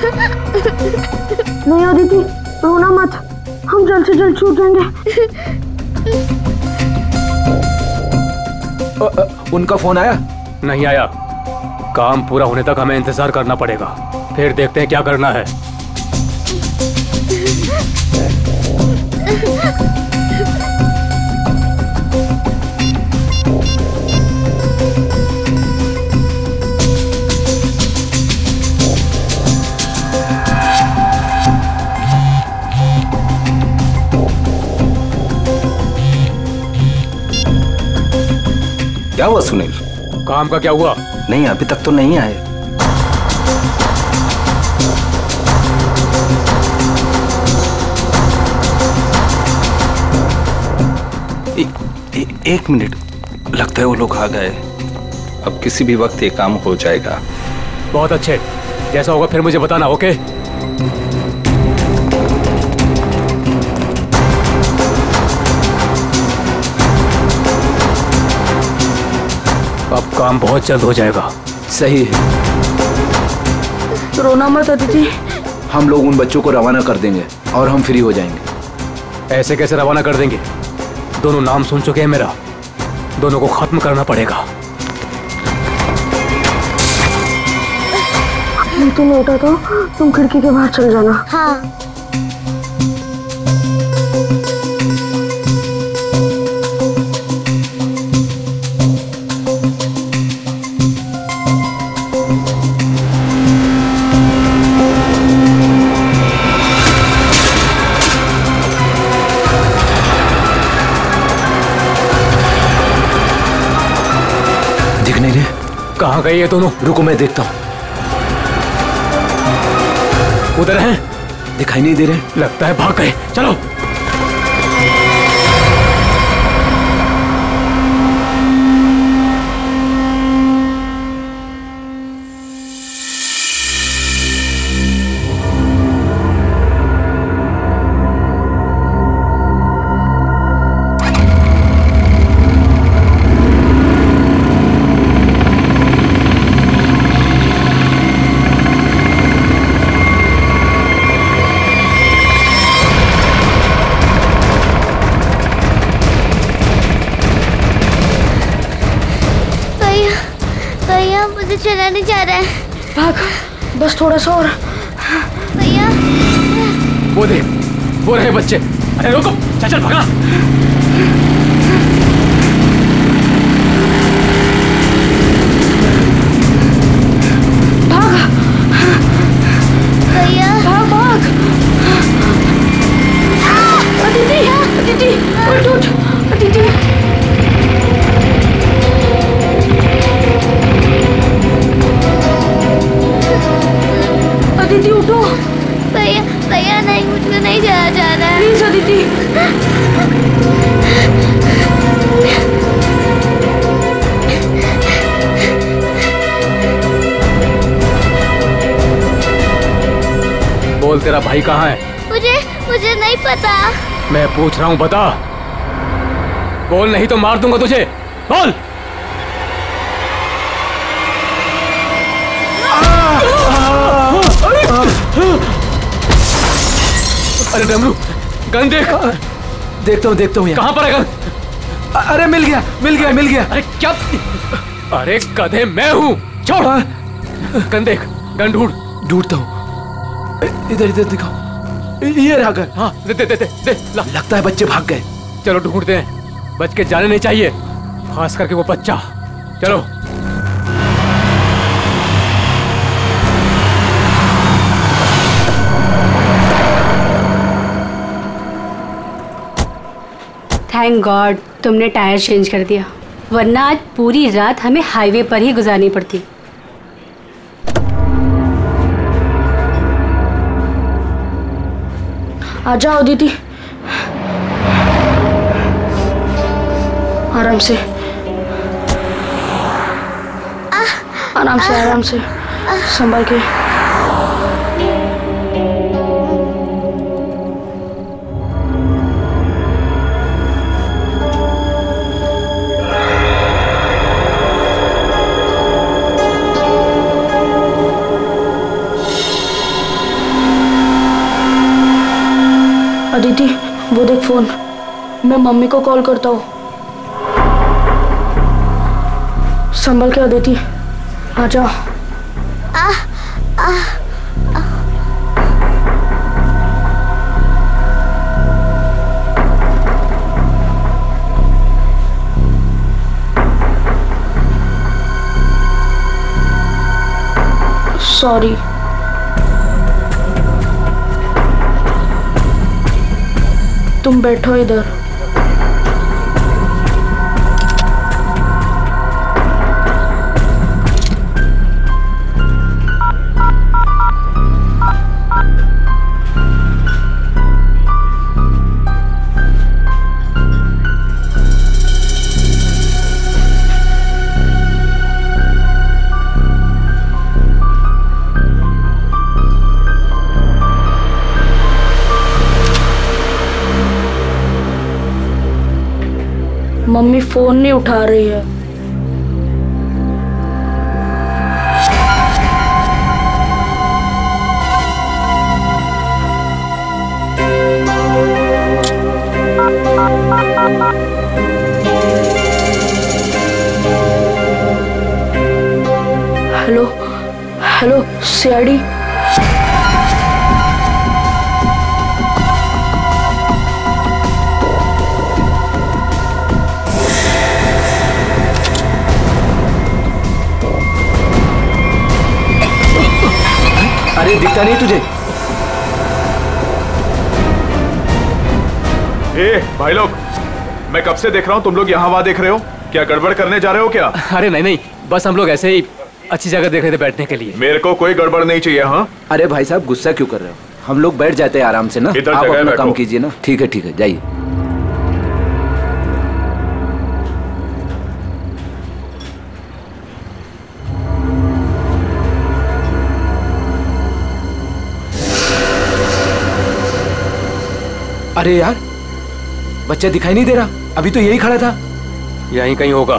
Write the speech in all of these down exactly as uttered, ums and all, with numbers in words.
नहीं अदिति, रोना मत, हम जल्द से जल्द छूट जाएंगे। आ, आ, उनका फोन आया? नहीं आया। काम पूरा होने तक हमें इंतजार करना पड़ेगा, फिर देखते हैं क्या करना है। क्या हुआ सुनील? काम का क्या हुआ? नहीं, अभी तक तो नहीं आए। ए, ए, एक मिनट, लगता है वो लोग आ गए। अब किसी भी वक्त ये काम हो जाएगा। बहुत अच्छे, जैसा होगा फिर मुझे बताना, ओके? अब काम बहुत जल्द हो जाएगा। सही है। रोना मत अदिति, हम लोग उन बच्चों को रवाना कर देंगे और हम फ्री हो जाएंगे। ऐसे कैसे रवाना कर देंगे? दोनों नाम सुन चुके हैं मेरा, दोनों को खत्म करना पड़ेगा। तुम उठा तो तुम खिड़की के बाहर चल जाना। हाँ। कहाँ गए ये दोनों? रुको मैं देखता हूँ। उधर हैं? दिखाई नहीं दे रहे। लगता है भाग गए। चलो। चला नहीं जा रहा है। भाग, बस थोड़ा सा और। भैया वो देख, वो रहे बच्चे। अरे रुको, चल चल भागा। भाग भैया, भाग भाग। अदिति, अदिति, उठ उठ, अदिति। अदिति उठो। भैया भैया नहीं, मुझको नहीं जाया जा रहा है। प्लीज अदिति। बोल, तेरा भाई कहाँ है? मुझे मुझे नहीं पता। मैं पूछ रहा हूँ, बता। बोल, नहीं तो मार दूंगा तुझे। बोल। अरे डमरू, गन देख। देखता हूँ देखता हूँ। कहाँ पर है गन? अरे मिल गया मिल गया मिल गया। अरे क्या? अरे गधे, मैं हूँ। छोड़। गन देख, गन ढूंढ। ढूंढता हूँ। इधर इधर दिखाओ। ये रहा गन। हाँ, दे दे दे दे, दे ला। लगता है बच्चे भाग गए। चलो ढूंढते हैं, बच के जाने नहीं चाहिए, खास करके वो बच्चा। चलो। थैंक गॉड तुमने टायर चेंज कर दिया, वरना आज पूरी रात हमें हाईवे पर ही गुजारनी पड़ती। आ जाओ दीदी, आराम से आराम से आराम से संभाल के। अदिति, वो देख फोन। मैं मम्मी को कॉल करता हूँ। संभल के अदिति, आजा। आ, आ, आ। सॉरी। तुम बैठो इधर। मम्मी फोन नहीं उठा रही है। Hello hello CID. अरे दिखता नहीं तुझे? ए भाई लोग, मैं कब से देख रहा हूँ तुम लोग यहाँ वहाँ देख रहे हो। क्या गड़बड़ करने जा रहे हो क्या? अरे नहीं नहीं, बस हम लोग ऐसे ही अच्छी जगह देख रहे थे बैठने के लिए। मेरे को कोई गड़बड़ नहीं चाहिए। हाँ अरे भाई साहब, गुस्सा क्यों कर रहे हो? हम लोग बैठ जाते हैं आराम से ना। इधर आप जगह अपना बैठो। काम कीजिए ना। ठीक है ठीक है, जाइए। अरे यार, बच्चा दिखाई नहीं दे रहा। अभी तो यही खड़ा था। यहीं कहीं होगा।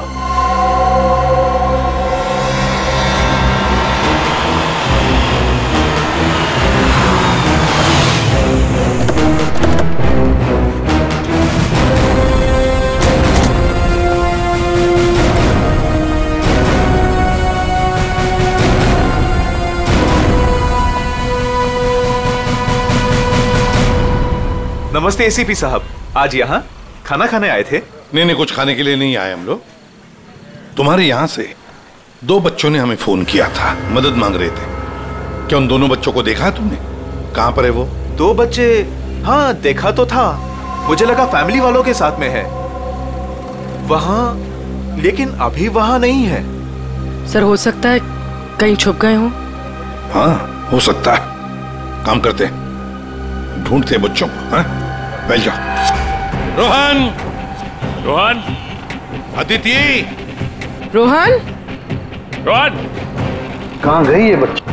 नमस्ते एसीपी साहब, आज यहाँ खाना खाने आए थे? नहीं नहीं, कुछ खाने के लिए नहीं आए हम लोग। तुम्हारे यहाँ से दो बच्चों ने हमें फोन किया था, मदद मांग रहे थे। क्या उन दोनों बच्चों को देखा तुमने? कहाँ पर है वो? दो बच्चे? हाँ देखा तो था, मुझे लगा फैमिली वालों के साथ में है वहाँ, लेकिन अभी वहाँ नहीं है। सर हो सकता है कहीं छुप गए हों। हाँ हो सकता है। काम करते हैं, ढूंढते हैं बच्चों को। हाँ बैठ जाओ। रोहन, रोहन, अदिति, रोहन, रोहन, कहाँ गई ये बच्चा?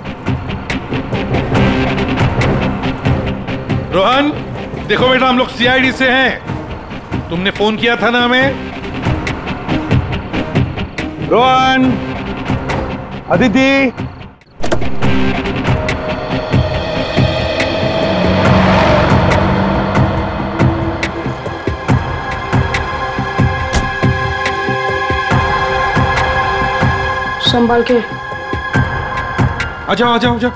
रोहन देखो बेटा, हम लोग सीआईडी से हैं। तुमने फोन किया था ना हमें। रोहन, अदिति, संभाल के। आ जाओ आ जाओ आ जाओ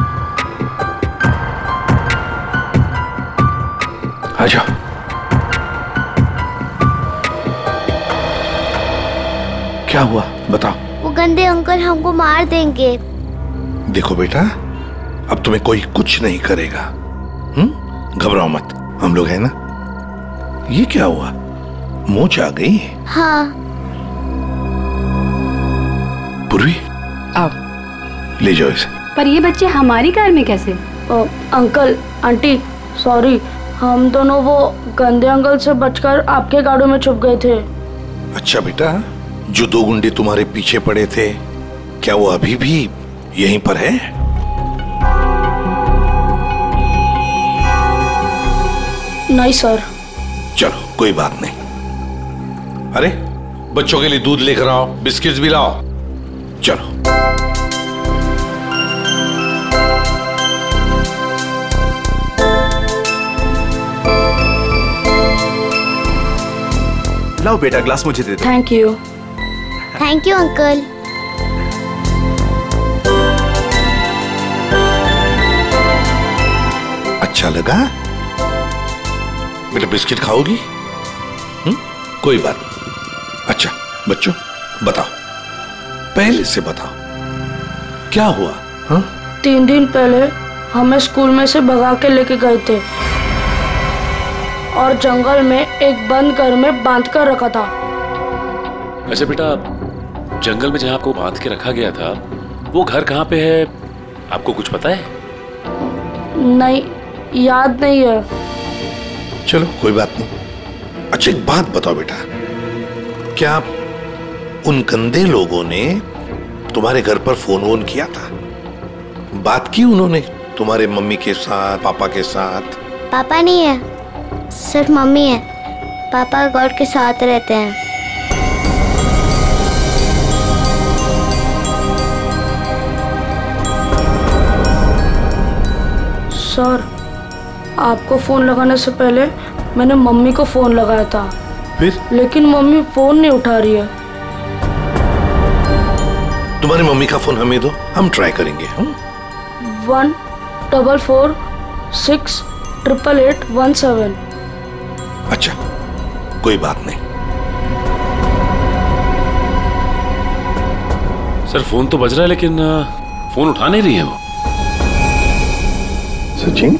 आ जाओ। क्या हुआ बताओ। वो गंदे अंकल हमको मार देंगे। देखो बेटा, अब तुम्हें कोई कुछ नहीं करेगा। हम्म, घबराओ मत, हम लोग हैं ना। ये क्या हुआ, मोच आ गई? हाँ। पूर्वी आओ। ले जाओ इसे। पर ये बच्चे हमारी कार में कैसे? ओ, अंकल आंटी सॉरी, हम दोनों वो गंदे अंकल से बचकर आपके गाड़ी में छुप गए थे। अच्छा बेटा, जो दो गुंडे तुम्हारे पीछे पड़े थे, क्या वो अभी भी यहीं पर है? नहीं सर। चलो कोई बात नहीं। अरे बच्चों के लिए दूध लेकर आओ, बिस्किट्स भी लाओ। चलो। लाओ बेटा, ग्लास मुझे दे दो। Thank you. Thank you uncle. अच्छा लगा? बेटा बिस्किट खाओगी? हम्म, कोई बात नहीं। अच्छा बच्चों बताओ, पहले से बताओ क्या हुआ? हा? तीन दिन पहले हमें स्कूल में से भगा के लेके गए थे और जंगल में एक बंद घर में बांध कर रखा था। अच्छा बेटा, जंगल में जहाँ आपको बांध के रखा गया था वो घर कहाँ पे है, आपको कुछ पता है? नहीं, याद नहीं है। चलो कोई बात नहीं। अच्छा एक बात बताओ बेटा, क्या उन गंदे लोगों ने तुम्हारे घर पर फोन वोन किया था? बात की उन्होंने तुम्हारे मम्मी के साथ, पापा के साथ? पापा नहीं है, सिर्फ मम्मी है। पापा गॉड के साथ रहते हैं। सर, आपको फोन लगाने से पहले मैंने मम्मी को फोन लगाया था। फिर? लेकिन मम्मी फोन नहीं उठा रही है। तुम्हारी मम्मी का फोन हमें दो, हम ट्राई करेंगे। हम one double four six triple eight one seven. अच्छा कोई बात नहीं। सर फोन तो बज रहा है लेकिन फोन उठा नहीं रही है वो। सचिन,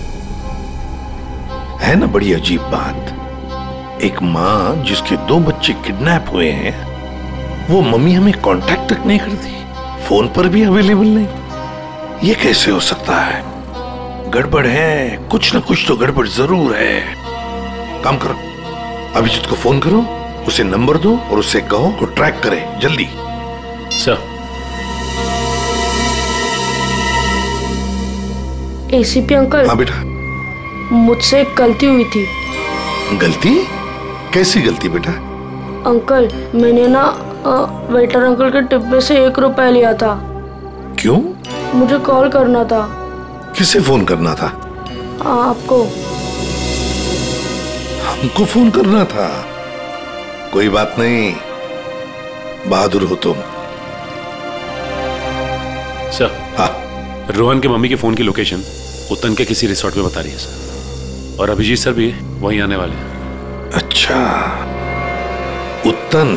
है ना बड़ी अजीब बात। एक माँ जिसके दो बच्चे किडनैप हुए हैं, वो मम्मी हमें कांटेक्ट तक नहीं करती, फोन पर भी अवेलेबल नहीं। ये कैसे हो सकता है? गड़बड़ है, कुछ ना कुछ तो गड़बड़ जरूर है। काम करो, अभिजीत को फोन करो, उसे नंबर दो और उसे कहो तो ट्रैक करे जल्दी। सर। ACP uncle. हाँ बेटा। मुझसे एक गलती हुई थी। गलती? कैसी गलती बेटा? अंकल, मैंने ना वेटर अंकल के डिब्बे से एक रुपया लिया था। क्यों? मुझे कॉल करना था। किसे फोन करना था? आपको। हमको फोन करना था? कोई बात नहीं, बहादुर हो तुम। सर। हाँ। रोहन के मम्मी के फोन की लोकेशन उत्तन के किसी रिसोर्ट में बता रही है सर, और अभिजीत सर भी वहीं आने वाले हैं। अच्छा, उत्तन।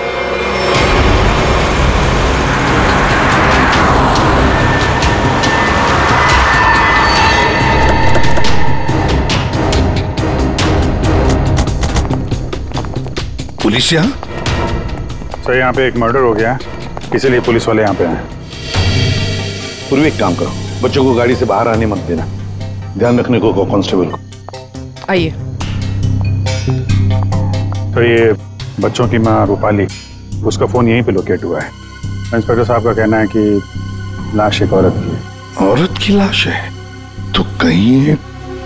पुलिस यहाँ? सर यहाँ पे एक मर्डर हो गया है, इसीलिए पुलिस वाले यहाँ पे आए। पूर्वी एक काम करो, बच्चों को गाड़ी से बाहर आने मत देना, ध्यान रखने को कांस्टेबल को। आइए। तो ये बच्चों की माँ रूपाली, उसका फोन यहीं पे लोकेट हुआ है। इंस्पेक्टर साहब का कहना है कि लाश एक औरत की है। औरत की लाश है? तो कहीं है?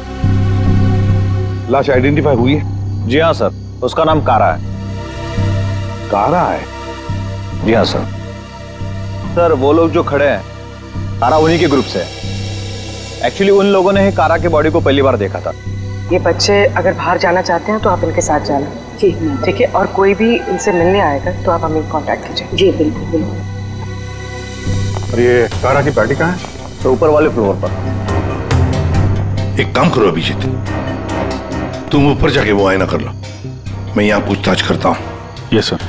लाश आइडेंटिफाई हुई है? जी हाँ सर, उसका नाम कारा है। कारा है? जी हाँ सर। सर वो लोग जो खड़े हैं, कारा उन्हीं के ग्रुप से है। एक्चुअली उन लोगों ने ही कारा के बॉडी को पहली बार देखा था। ये बच्चे अगर बाहर जाना चाहते हैं तो आप इनके साथ जाना। जी ठीक है, और कोई भी इनसे मिलने आएगा तो आप हमें कांटेक्ट कीजिए। जी बिल्कुल बिल्कुल। और ये कारा की पार्टी कहाँ है? तो ऊपर वाले फ्लोर पर। एक काम करो अभिजीत, तुम ऊपर जाके वो आईना कर लो, मैं यहाँ पूछताछ करता हूँ। Yes sir.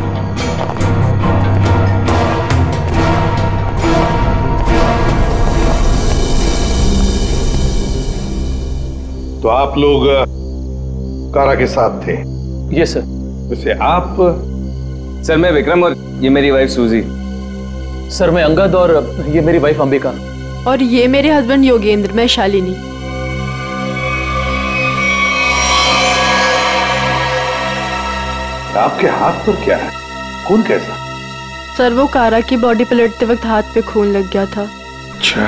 तो आप लोग कारा के साथ थे? Yes sir. वैसे आप? सर मैं विक्रम और ये मेरी वाइफ सूजी। सर मैं अंगद और ये मेरी वाइफ अंबिका। और ये मेरे हस्बैंड योगेंद्र, मैं शालिनी। आपके हाथ पर क्या है? खून कैसा? सर वो कारा की बॉडी पलटते वक्त हाथ पे खून लग गया था। अच्छा।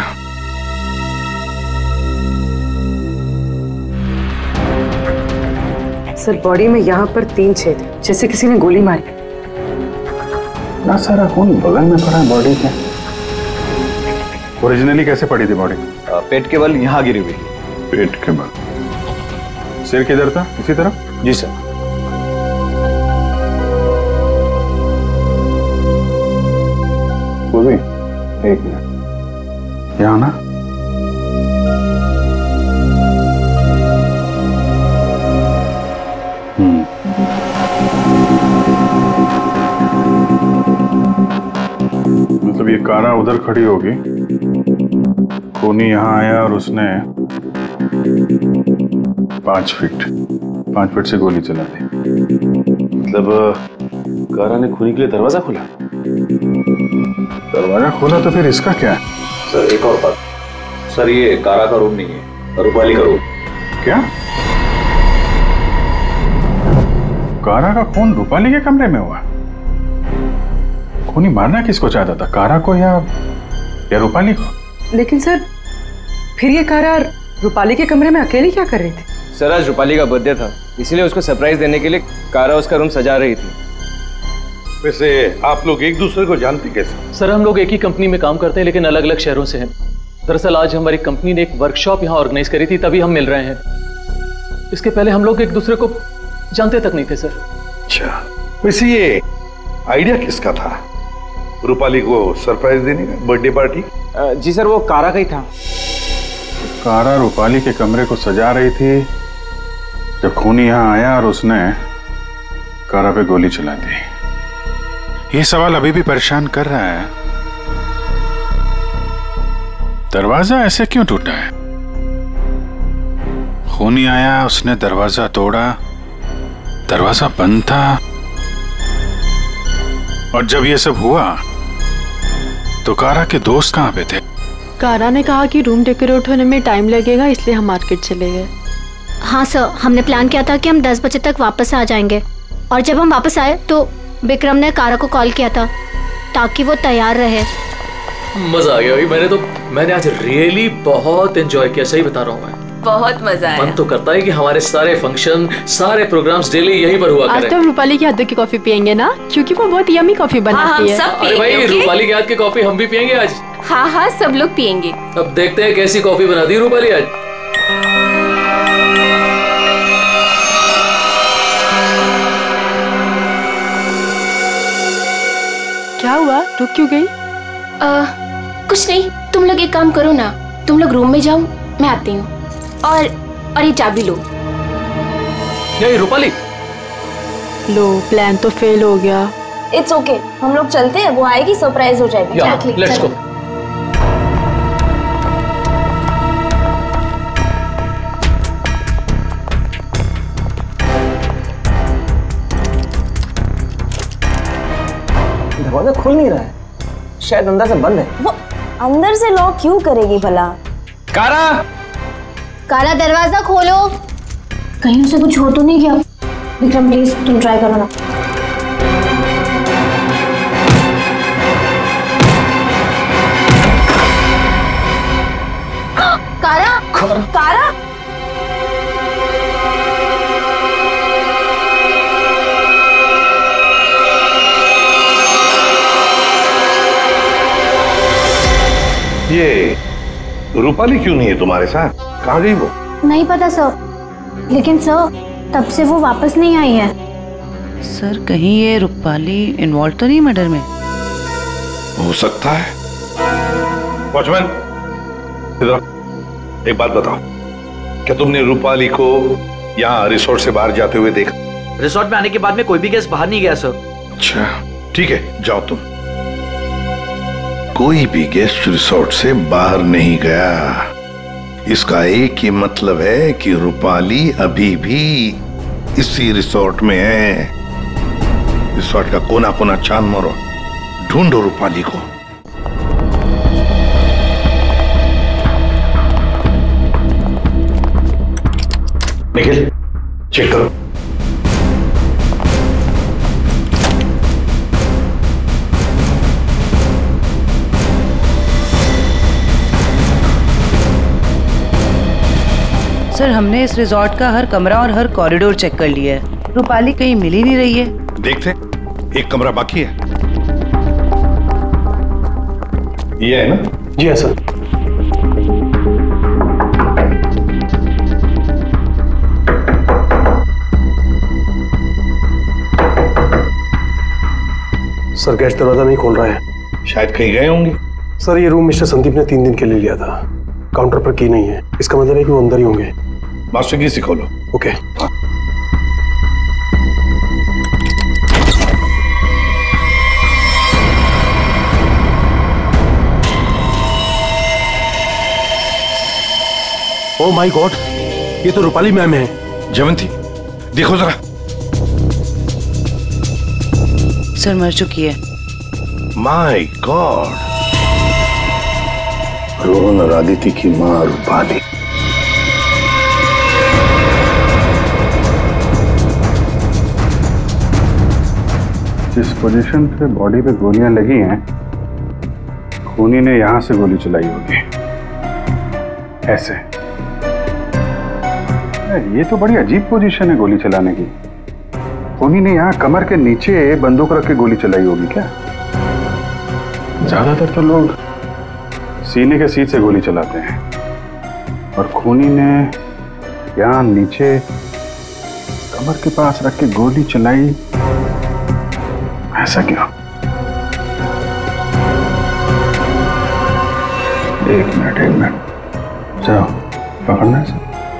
सर बॉडी में यहाँ पर तीन छेद, जैसे किसी ने गोली मारी। ना सारा खून बगल में पड़ा है बॉडी के। ओरिजिनली कैसे पड़ी थी बॉडी? पेट के बल यहाँ गिरी हुई। पेट के बल? सिर किधर था? इसी तरफ? जी सर। सुबह एक मिनट यहाँ ना। हम्म मतलब ये कारा उधर खड़ी होगी, खूनी यहाँ आया और उसने पांच फीट पांच फीट से गोली चला दी। मतलब कारा ने खूनी के लिए दरवाजा खोला? दरवाजा खोला तो फिर इसका क्या है? सर एक और बात, सर ये कारा का रूम नहीं है, रूपाली का रूम। क्या? कारा का खून रूपाली के कमरे में हुआ? खूनी मारना किसको चाहता था, कारा को या या रूपाली को? लेकिन सर फिर ये कारा रूपाली के कमरे में अकेली क्या कर रही थी? सर आज रूपाली का बर्थडे था, इसलिए उसको सरप्राइज देने के लिए कारा उसका रूम सजा रही थी। वैसे आप लोग एक दूसरे को जानते कैसे? सर हम लोग एक ही कंपनी में काम करते हैं लेकिन अलग अलग शहरों से हैं। दरअसल आज हमारी कंपनी ने एक वर्कशॉप यहाँ ऑर्गेनाइज करी थी, तभी हम मिल रहे हैं। इसके पहले हम लोग एक दूसरे को जानते तक नहीं थे सर। अच्छा, वैसे ये आइडिया किसका था, रूपाली को सरप्राइज देने का, बर्थडे पार्टी? जी सर वो कारा का ही था। कारा रूपाली के कमरे को सजा रही थी जब खूनी यहाँ आया और उसने कारा पे गोली चला दी। ये सवाल अभी भी परेशान कर रहा है, दरवाजा ऐसे क्यों टूटा है? खूनी आया, उसने दरवाजा तोड़ा, दरवाजा बंद था, और जब ये सब हुआ तो कारा के दोस्त कहाँ पे थे? कारा ने कहा कि रूम डेकोरेट होने में टाइम लगेगा, इसलिए हम मार्केट चले गए। हाँ सर, हमने प्लान किया था कि हम दस बजे तक वापस आ जाएंगे, और जब हम वापस आए तो विक्रम ने कारा को कॉल किया था ताकि वो तैयार रहे। मजा आ गया भाई, मैंने तो मैंने आज रियली बहुत एंजॉय किया, सही बता रहा हूँ मैं। बहुत मजा आया। मन तो करता है कि हमारे सारे फंक्शन, सारे प्रोग्राम्स डेली यहीं पर हुआ करें। आज तो रूपाली के हाथ की कॉफी पियेंगे ना, क्योंकि वो बहुत यम्मी कॉफी बनाती है। अरे भाई रूपाली के हाथ की कॉफी हम भी पियेंगे आज। हाँ हाँ सब लोग पियेंगे। अब देखते हैं कैसी कॉफी बना दी रूपाली आज। क्या हुआ, रुक क्यों गई? आ, कुछ नहीं, तुम लोग एक काम करो ना, तुम लोग रूम में जाओ, मैं आती हूँ। और और ये चाबी लो। ये रूपाली, लो प्लान तो फेल हो गया। It's okay okay. हम लोग चलते हैं, वो आएगी सरप्राइज हो जाएगी। yeah, let's go. दरवाजा खुल नहीं रहा है, शायद अंदर से बंद है। वो अंदर से लॉक क्यों करेगी भला? कारा कारा दरवाजा खोलो। कहीं उसे कुछ हो तो नहीं गया? विक्रम प्लीज तुम ट्राई करो ना। कारा कारा, कारा? ये रूपाली क्यों नहीं है तुम्हारे साथ, कहाँ गई वो? नहीं पता सर, लेकिन सर तब से वो वापस नहीं आई है। सर कहीं ये रूपाली इन्वॉल्व तो नहीं मर्डर में? हो सकता है। वॉचमैन इधर, एक बात बताओ, क्या तुमने रूपाली को यहाँ रिसोर्ट से बाहर जाते हुए देखा? रिसोर्ट में आने के बाद में कोई भी गेस्ट बाहर नहीं गया सर। अच्छा ठीक है, जाओ तुम। कोई भी गेस्ट रिसोर्ट से बाहर नहीं गया, इसका एक ही मतलब है कि रूपाली अभी भी इसी रिसोर्ट में है। रिसोर्ट का कोना कोना छान मारो, ढूंढो रूपाली को। निखिल चेक करो। सर हमने इस रिजॉर्ट का हर कमरा और हर कॉरिडोर चेक कर लिया है, रूपाली कहीं मिल ही नहीं रही है। देखते, एक कमरा बाकी है। ये है ना? जी हाँ सर। सर गैस दरवाजा नहीं खोल रहा है, शायद कहीं गए होंगे। सर ये रूम मिस्टर संदीप ने तीन दिन के लिए लिया था। काउंटर पर की नहीं है, इसका मतलब है कि वो अंदर ही होंगे। मास्टर की सिखो लो। ओके। ओ माय गॉड, ये तो रूपाली मैम है। जयवंती देखो जरा। सर मर चुकी है। माय गॉड, रोहन और आदिति की मां रूपाली। जिस पोजीशन पे बॉडी पे गोलियां लगी हैं, खूनी ने यहां से गोली चलाई होगी। ऐसे। ये तो बड़ी अजीब पोजीशन है गोली चलाने की। खूनी ने यहाँ कमर के नीचे बंदूक रख के गोली चलाई होगी क्या? ज्यादातर तो लोग सीने के सीट से गोली चलाते हैं, और खूनी ने यहाँ नीचे कमर के पास रख के गोली चलाई। ऐसा क्यों? एक मिनट एक मिनट जाओ पकड़ना है।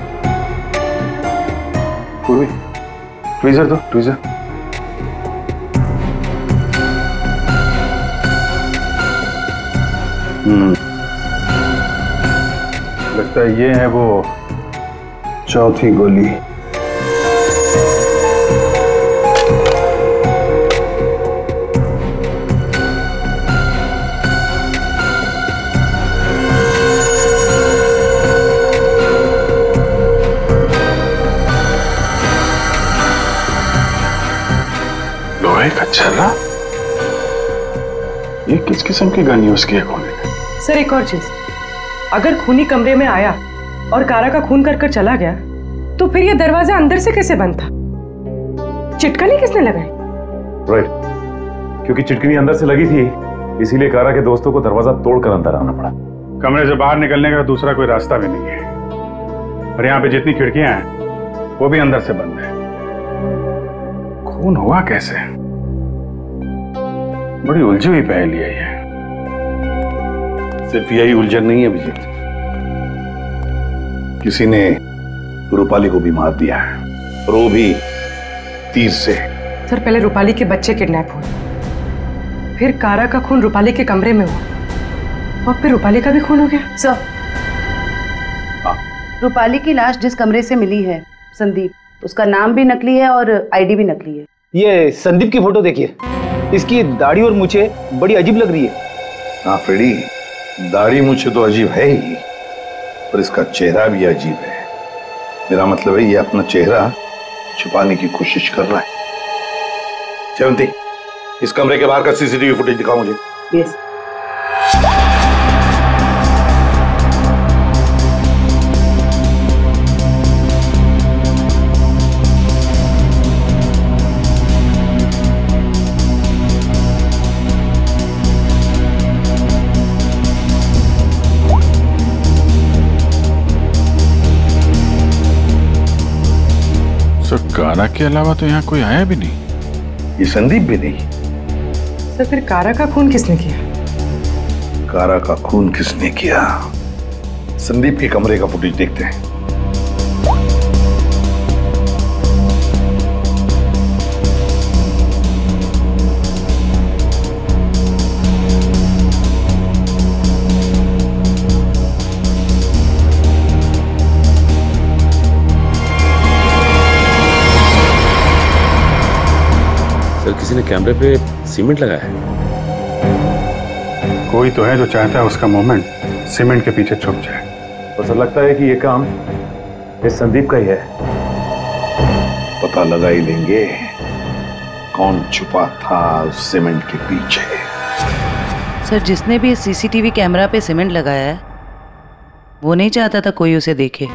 पूर्वी ट्वीजर दो, ट्वीजर। हम्म लगता है ये है वो चौथी गोली। का छर्रा? ये किस किस्म की गन यूज की है खूनी ने? सर एक और चीज, अगर खूनी कमरे में आया और कारा का खून कर कर चला गया, तो फिर ये दरवाजा अंदर से कैसे बंद था? चिटकनी किसने लगाई? राइट, क्योंकि चिटकनी अंदर से लगी थी, इसीलिए कारा के दोस्तों को दरवाजा तोड़कर अंदर आना पड़ा। कमरे से बाहर निकलने का दूसरा कोई रास्ता भी नहीं है, और यहाँ पे जितनी खिड़कियां हैं वो भी अंदर से बंद है। खून हुआ कैसे? बड़ी उलझी हुई पहेली है ये। सिर्फ यही उलझन नहीं है विजय, किसी ने रूपाली को भी मार दिया है, और वो भी तीर से। सर पहले रूपाली के बच्चे किडनैप हुए, फिर कारा का खून रूपाली के कमरे में हुआ, और फिर रूपाली का भी खून हो गया। सर रूपाली की लाश जिस कमरे से मिली है संदीप, उसका नाम भी नकली है और आईडी भी नकली है। ये संदीप की फोटो देखिए, इसकी दाढ़ी और मूछें बड़ी अजीब लग रही है। हाँ फ्रेडी, दाढ़ी मूछें तो अजीब है ही, पर इसका चेहरा भी अजीब है। मेरा मतलब है ये अपना चेहरा छुपाने की कोशिश कर रहा है। जयवंती, इस कमरे के बाहर का सीसीटीवी फुटेज दिखाओ मुझे। यस। कारा के अलावा तो यहाँ कोई आया भी नहीं। ये संदीप भी नहीं। सर फिर कारा का खून किसने किया? कारा का खून किसने किया? संदीप के कमरे का फुटेज देखते हैं। किसी ने कैमरे पे सीमेंट लगाया है। कोई तो है जो चाहता है उसका मूवमेंट सीमेंट के पीछे छुप जाए। तो ऐसा लगता है कि ये काम इस संदीप का ही है। पता लगा ही लेंगे कौन छुपा था सीमेंट के पीछे। सर जिसने भी सीसीटीवी कैमरा पे सीमेंट लगाया है, वो नहीं चाहता था कोई उसे देखे।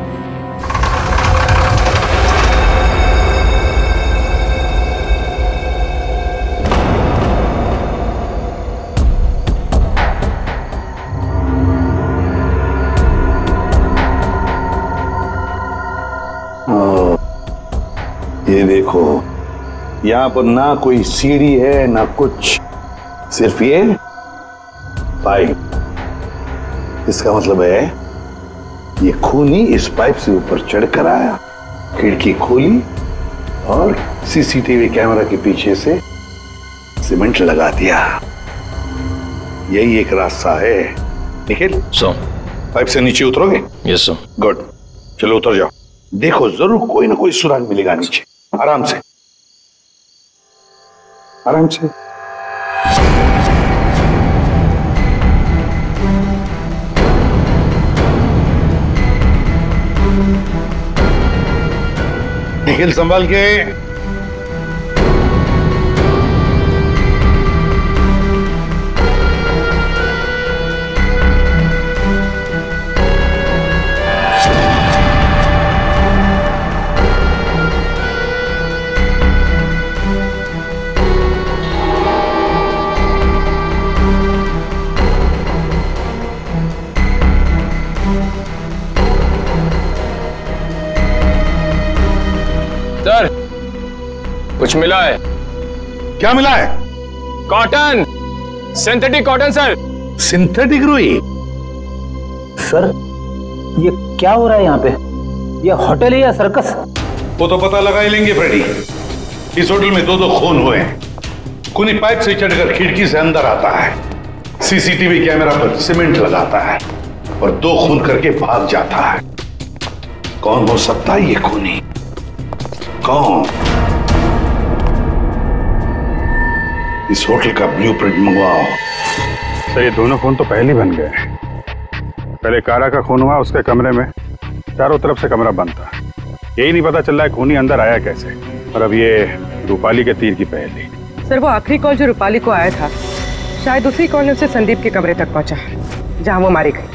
ये देखो, यहाँ पर ना कोई सीढ़ी है ना कुछ, सिर्फ ये पाइप, इसका मतलब है ये खूनी इस पाइप से ऊपर चढ़कर आया, खिड़की खोली और सीसीटीवी कैमरा के पीछे से सीमेंट लगा दिया। यही एक रास्ता है। निखिल, सो पाइप से नीचे उतरोगे? Yes sir. गुड, चलो उतर जाओ। देखो जरूर कोई ना कोई सुराग मिलेगा नीचे। आराम से, आराम से। निखिल संभाल के। सर, कुछ मिला है। क्या मिला है? Cotton, synthetic cotton sir. Synthetic रुई? सर, ये क्या हो रहा है यहाँ पे? ये होटल है या सर्कस? वो तो पता लगा ही लेंगे फ्रेडी। इस होटल में दो दो खून हुए हैं। खूनी पाइप से चढ़कर खिड़की से अंदर आता है, सीसीटीवी कैमरा पर सीमेंट लगाता है और दो खून करके भाग जाता है। कौन हो सकता है ये खूनी? कौन? इस होटल का ब्लूप्रिंट मंगवाओ। सर, ये दोनों खून तो पहले ही बन गए। पहले कारा का खून हुआ, उसके कमरे में चारों तरफ से कमरा बंद था। यही नहीं पता चल रहा है खूनी अंदर आया कैसे। और अब ये रूपाली के तीर की पहेली। सर, वो आखिरी कॉल जो रूपाली को आया था, शायद उसी कॉल ने उसे संदीप के कमरे तक पहुंचा जहां वो मारी गई।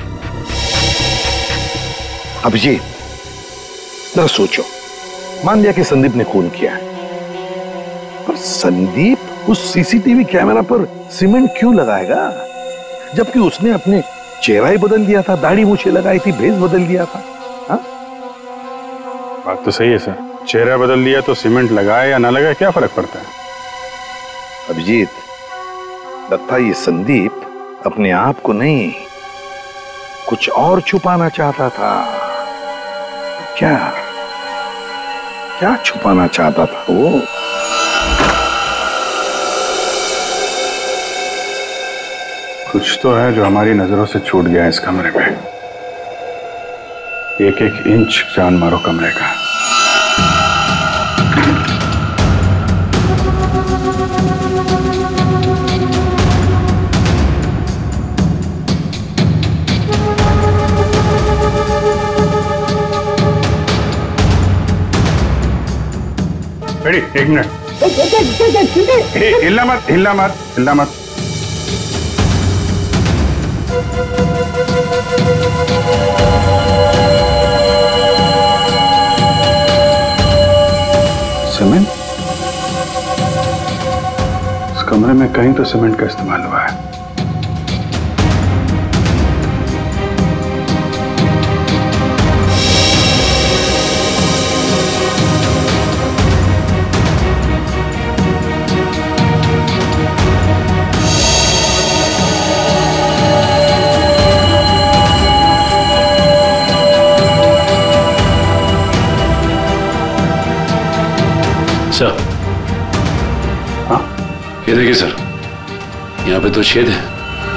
अभिजीत, जरा सोचो, मान लिया कि संदीप ने खून किया, पर संदीप उस सीसीटीवी कैमरा पर सीमेंट क्यों लगाएगा, जबकि उसने अपने चेहरा ही बदल दिया था, दाढ़ी मूछें लगाई थी, भेष बदल दिया था। हा? बात तो सही है सर, चेहरा बदल दिया तो सीमेंट लगाए या ना लगाए क्या फर्क पड़ता है? अभिजीत, लगता है ये संदीप अपने आप को नहीं, कुछ और छुपाना चाहता था। क्या क्या छुपाना चाहता था वो? कुछ तो है जो हमारी नजरों से छूट गया इस कमरे में। एक एक इंच जान मारो कमरे का। रेडी, एक मिनट। हिलना मत, हिलना मत, हिलना मत। सीमेंट? इस कमरे में कहीं तो सीमेंट का इस्तेमाल हुआ है। सर, हाँ, ये देखिए सर, यहाँ पे तो छेद है।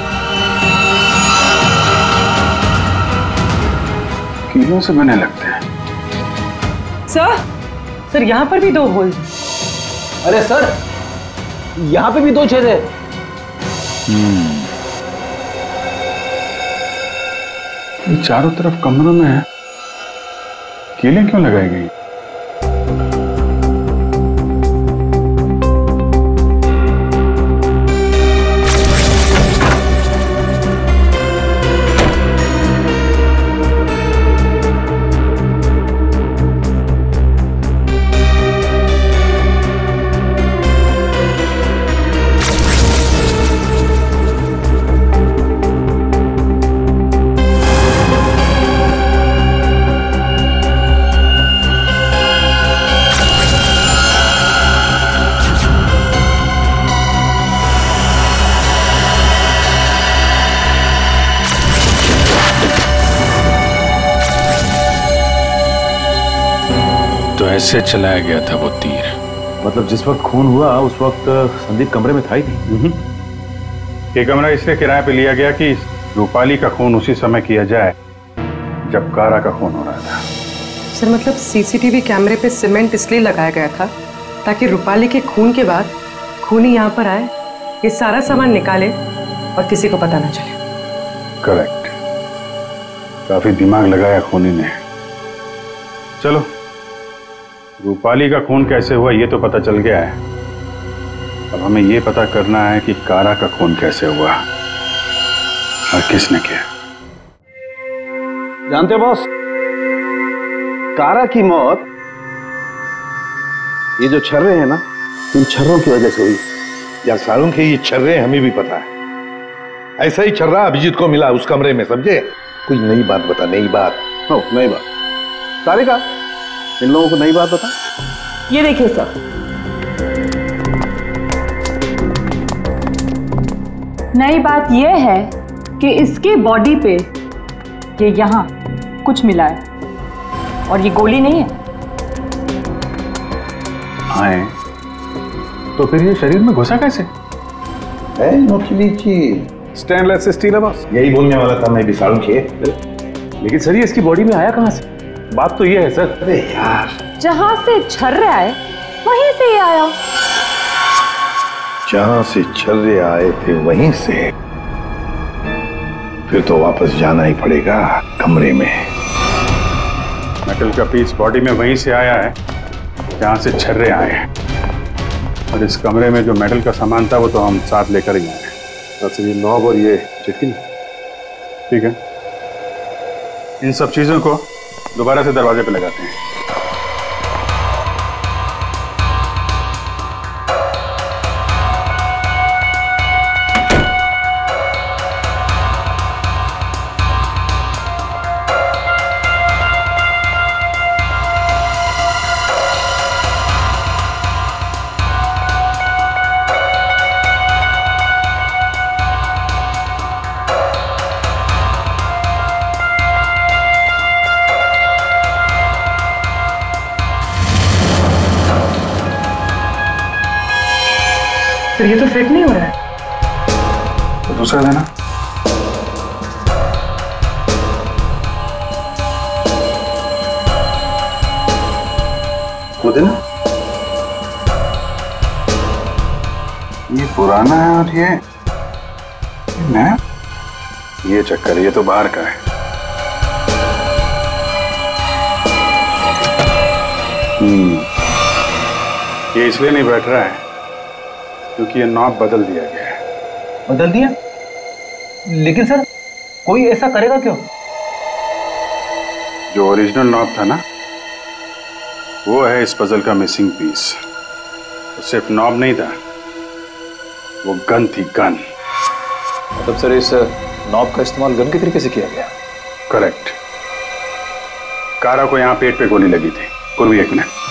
कीलों से बने लगते हैं। सर, सर यहाँ पर भी दो होल। अरे सर, यहाँ पे भी दो छेद है। ये चारों तरफ कमरों में है, कीलें क्यों लगाई गई? ऐसे चलाया गया था वो तीर। मतलब जिस वक्त खून हुआ उस वक्त संदीप कमरे में था ही नहीं। ये कमरा इसलिए किराए पे लिया गया कि रूपाली का खून उसी समय किया जाए जब कारा का खून हो रहा था। सर मतलब सीसीटीवी कैमरे पे सीमेंट इसलिए लगाया गया था ताकि रूपाली के खून के बाद खूनी यहाँ पर आए, ये सारा सामान निकाले और किसी को पता ना चले। करेक्ट, काफी दिमाग लगाया खूनी ने। चलो, रूपाली का खून कैसे हुआ ये तो पता चल गया है, अब हमें ये पता करना है कि कारा का खून कैसे हुआ और किसने किया। जानते हो बॉस, कारा की मौत ये जो छर्रे हैं ना, इन छर्रों की वजह से हुई। यार सारुण के ये छर्रे हमें भी पता है, ऐसा ही छर्रा अभिजीत को मिला उस कमरे में, समझे? कोई नई बात बता, नई बात। हो, नई बात। तारिका, इन लोगों को नई बात बता। ये देखिए सर, नई बात यह है कि इसके बॉडी पे ये यहाँ कुछ मिला है और ये गोली नहीं है। हाँ, तो फिर ये शरीर में घुसा कैसे? है नोटली चीज, स्टेनलेस स्टील है बॉस। यही बोलने वाला था मैं भी सारुण के। लेकिन सर ये इसकी बॉडी में आया कहां से? बात तो ये है सर। अरे यार, जहां से छर्रे आए वहीं से ही आया। जहां से छर्रे आए थे वहीं से, फिर तो वापस जाना ही पड़ेगा कमरे में। मेटल का पीस बॉडी में वहीं से आया है जहां से छर्रे आए हैं, और इस कमरे में जो मेटल का सामान था वो तो हम साथ लेकर ही आए। अच्छा, ये नॉब और ये चिटकी, ठीक है, इन सब चीजों को दोबारा से दरवाजे पे लगाते हैं। तो ये तो फिट नहीं हो रहा है। तो दूसरा देना। वो देना। ये पुराना है और ये नया। ये चक्कर, ये तो बाहर का है। हम्म, ये इसलिए नहीं बैठ रहा है क्योंकि ये नॉब बदल दिया गया है। बदल दिया? लेकिन सर कोई ऐसा करेगा क्यों? जो ओरिजिनल नॉब था ना, वो है इस पजल का मिसिंग पीस। तो सिर्फ नॉब नहीं था, वो गन थी, गन। मतलब सर इस नॉब का इस्तेमाल गन के तरीके से किया गया? करेक्ट। कारा को यहाँ पेट पे गोली लगी थी। पूर्वी एक मिनट,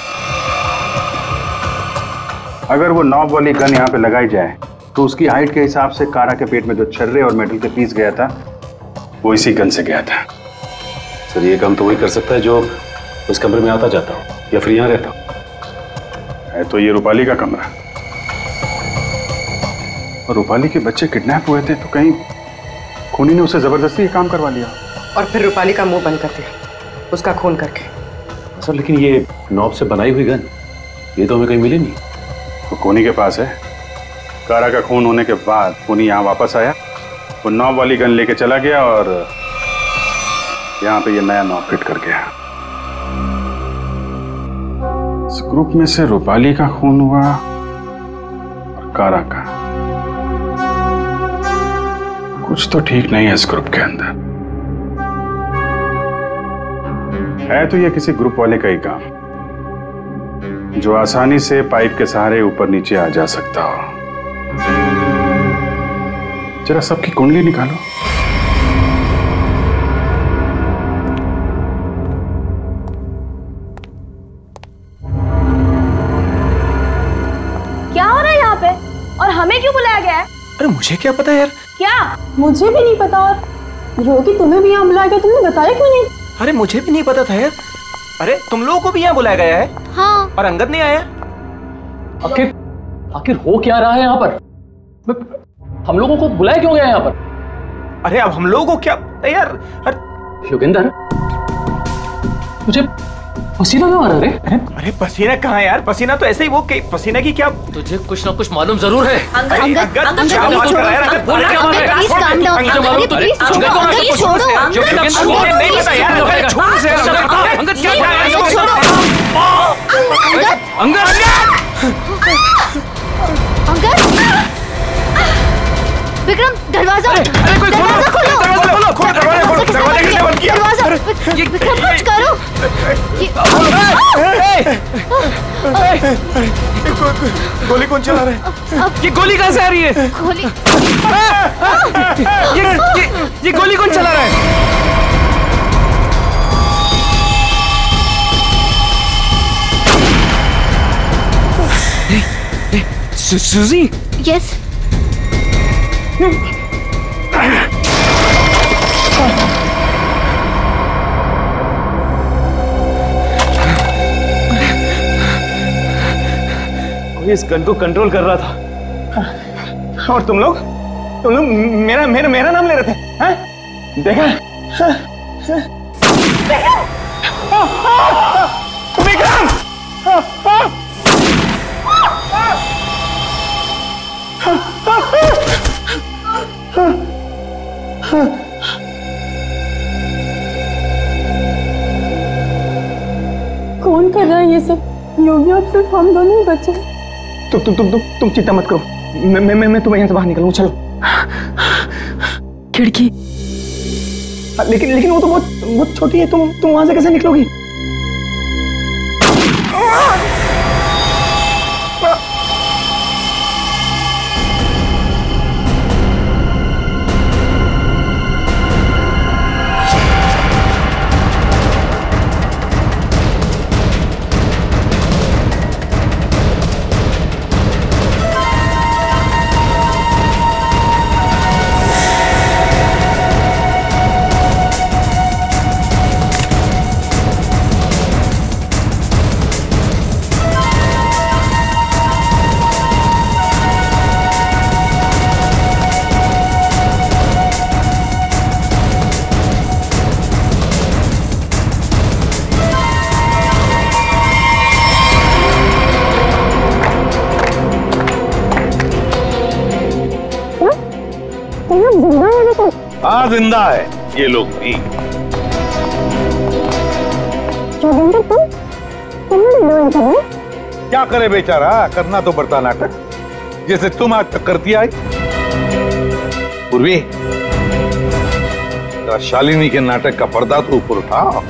अगर वो नॉब वाली गन यहाँ पे लगाई जाए तो उसकी हाइट के हिसाब से कारा के पेट में जो छर्रे और मेटल के पीस गया था वो इसी गन से गया था। सर ये काम तो वही कर सकता है जो उस कमरे में आता जाता हो या फिर यहाँ रहता हो। है तो ये रूपाली का कमरा, और रूपाली के बच्चे किडनैप हुए थे तो कहीं खूनी ने उसे जबरदस्ती ये काम करवा लिया और फिर रूपाली का मुंह बंद कर दिया उसका खून करके। सर लेकिन ये नॉब से बनाई हुई गन ये तो हमें कहीं मिली नहीं। वो खूनी के पास है। कारा का खून होने के बाद खूनी यहाँ वापस आया, वो नॉब वाली गन लेके चला गया और यहाँ पे ये नया नॉब फिट कर गया। इस ग्रुप में से रूपाली का खून हुआ और कारा का। कुछ तो ठीक नहीं है इस ग्रुप के अंदर। है तो ये किसी ग्रुप वाले का ही काम जो आसानी से पाइप के सहारे ऊपर नीचे आ जा सकता हो। जरा सबकी कुंडली निकालो। क्या हो रहा है यहाँ पे और हमें क्यों बुलाया गया है? अरे मुझे क्या पता यार। क्या? मुझे भी नहीं पता। और योगी तुम्हें भी यहाँ बुलाया गया, तुमने बताया क्यों नहीं? अरे मुझे भी नहीं पता था यार। अरे तुम लोगों को भी यहाँ बुलाया गया है? हाँ। और अंगद नहीं आया? आखिर आखिर हो क्या रहा है यहाँ पर? हम लोगों को बुलाया क्यों गया यहाँ पर? अरे अब हम लोगों को क्या यार? योगेंद्र, मुझे पसीना क्यों आ रहा है? अरे अरे पसीना कहाँ यार? पसीना तो ऐसे ही वो पसीना की क्या? तुझे कुछ ना कुछ मालूम जरूर है। अंगद, अंगद, अंगद, क्या बात कर रहा है? अंगद, बोल क्या बात है? Please calm down. अरे प्लीज छोड़ो, अंकल छोड़ो। अंगद नहीं पता यार। अंगद छोड़ से अंगद क्या क्या है? अंगद अंकल विक्रम, दरवाजा अरे कोई खोलो, दरवाजा खोलो, खोलो दरवाजा खोलो, दरवाजा किसने बंद किया? दरवाजा विक्रम कुछ करो। गोली कौन चला रहा है? ये गोली कहाँ से आ रही है? गोली ये ये ये गोली कौन चला रहा है? सुजी? यस। कोई इस गन को कंट्रोल कर रहा था और तुम लोग तुम लोग मेरा मेरा मेरा नाम ले रहे थे, हैं? देखा? विक्रम! कौन कर रहा है ये सब? योगी, अब सिर्फ हम दोनों ही बचे। तुम तुम तुम तुम तुम चिंता मत करो, मैं मैं मैं तुम्हें यहाँ से बाहर निकलूँ। चलो। खिड़की। लेकिन लेकिन वो तो बहुत बहुत छोटी है, तुम तुम वहां से कैसे निकलोगी? हाँ जिंदा है ये लोग भी। क्या करे बेचारा, करना तो पड़ता नाटक, जैसे तुम आज तक करती आई। पूर्वी, शालिनी के नाटक का पर्दा तो ऊपर उठाओ।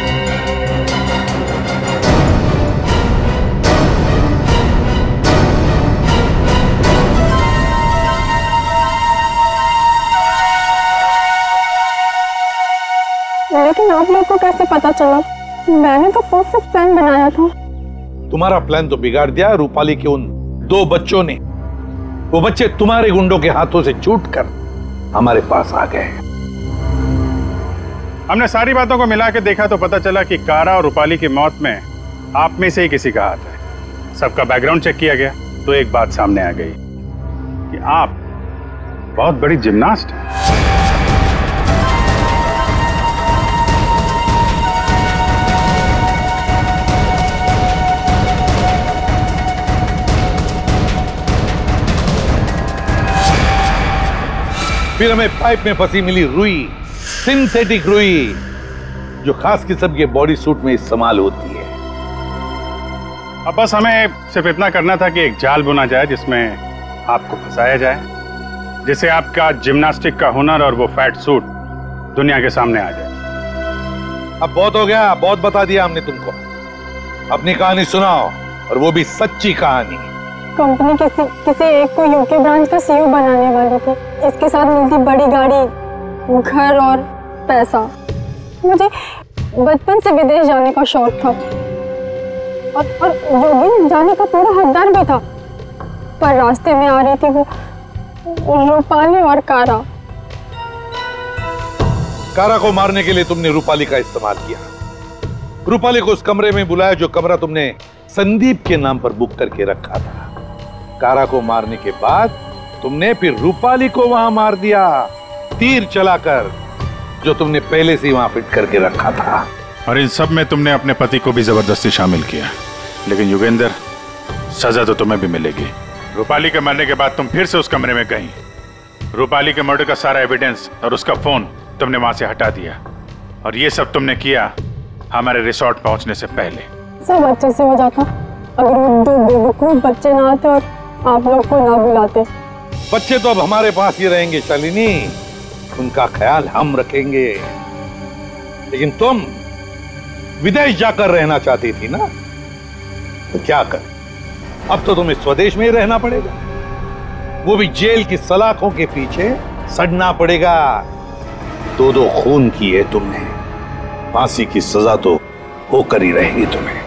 लेकिन आप लोग को कैसे पता चला? मैंने तो परफेक्ट प्लान बनाया था। तुम्हारा प्लान तो बिगाड़ दिया रूपाली के उन दो बच्चों ने। वो बच्चे तुम्हारे गुंडों के हाथों से छूटकर हमारे पास आ गए। हमने सारी बातों को मिला के देखा तो पता चला कि कारा और रूपाली की मौत में आप में से ही किसी का हाथ है। सबका बैकग्राउंड चेक किया गया तो एक बात सामने आ गई कि आप बहुत बड़ी जिम्नास्ट हैं। फिर हमें पाइप में फंसी मिली रुई, सिंथेटिक रुई, जो खास किस्म के बॉडी सूट में इस्तेमाल होती है। अब बस हमें सिर्फ इतना करना था कि एक जाल बुना जाए जिसमें आपको फंसाया जाए, जिससे आपका जिम्नास्टिक का हुनर और वो फैट सूट दुनिया के सामने आ जाए। अब बहुत हो गया, बहुत बता दिया हमने तुमको। अपनी कहानी सुनाओ, और वो भी सच्ची कहानी। कंपनी किसी किसी एक को यूके ब्रांच का सीईओ बनाने वाली थी। इसके साथ मिलती बड़ी गाड़ी, घर और पैसा। मुझे बचपन से विदेश जाने का शौक था और, और योगी जाने का पूरा हकदार भी था, पर रास्ते में आ रही थी वो रूपाली और कारा। कारा को मारने के लिए तुमने रूपाली का इस्तेमाल किया। रूपाली को उस कमरे में बुलाया जो कमरा तुमने संदीप के नाम पर बुक करके रखा था। कारा को मारने के बाद तुमने फिर रूपाली को वहां मार दिया, तीर चलाकर, जो तुमने पहले से वहां फिट करके रखा था। और इन सब में तुमने अपने पति को भी जबरदस्ती शामिल किया। लेकिन युगेंद्र, सजा तो तुम्हें भी मिलेगी। रूपाली के मरने के बाद तुम फिर से उस कमरे में गई। रूपाली के मर्डर का सारा एविडेंस और उसका फोन तुमने वहां से हटा दिया, और ये सब तुमने किया हमारे रिसोर्ट पहुंचने से पहले। सब अच्छे से हो जाता अगर वो दो बेवकूफ बच्चे ना आते और आप लोग को ना बुलाते। बच्चे तो अब हमारे पास ही रहेंगे शालिनी, उनका ख्याल हम रखेंगे। लेकिन तुम विदेश जाकर रहना चाहती थी ना, तो क्या कर, अब तो तुम्हें स्वदेश में ही रहना पड़ेगा, वो भी जेल की सलाखों के पीछे सड़ना पड़ेगा। दो दो खून किए तुमने, फांसी की सजा तो होकर ही रहेगी तुम्हें।